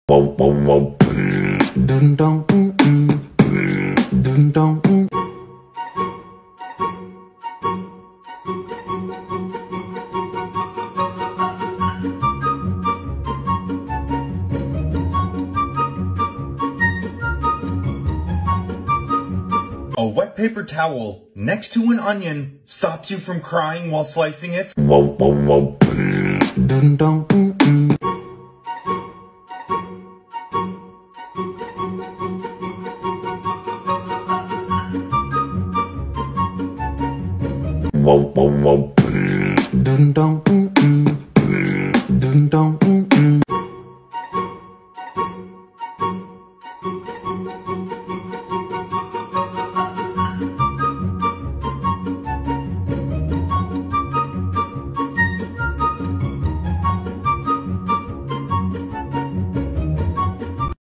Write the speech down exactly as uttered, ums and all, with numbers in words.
A wet paper towel next to an onion stops you from crying while slicing it. Dun dun.